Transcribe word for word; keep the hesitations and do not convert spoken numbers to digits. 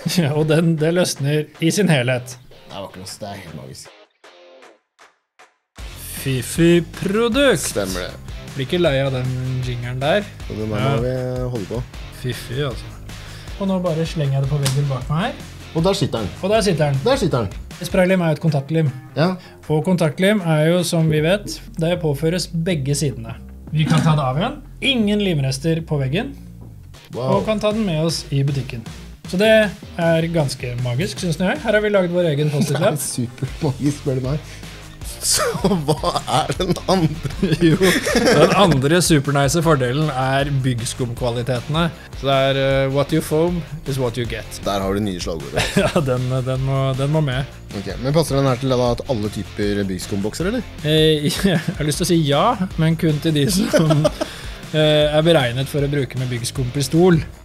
Ja, og den, det løsner i sin helhet. Det var ikke noe, det er helt magisk. Fifi-produkt. Stemmer det. Blir ikke lei av den jingeren der. Og den der Ja. må vi holde på. Fifi, altså. Og nå bare slenger jeg det på veggen bak meg her. Og der sitter den. Og der sitter den. Der sitter den. Spraylim er jo et kontaktlim. Ja. Og kontaktlim er jo, som vi vet, det påføres begge sidene. Vi kan ta det av igjen. Ingen limrester på veggen. Wow. Og kan ta den med oss i butikken. Så det er ganske magisk, synes jeg. Her har vi laget vår egen Det post-it-lapp. er supermagisk, spør du meg. Så hva er den andre? Jo, den andre supernice fordelen er byggskumkvalitetene. Så det er uh, what you foam is what you get. Der har du nye slagordet. Ja, den, den, må, den må med. Ok, men passer den her til da, at alle typer byggskumbokser, eller? Eh, jeg har lyst til å si ja, men kun til de som eh, er beregnet for å bruke med byggskumpistol.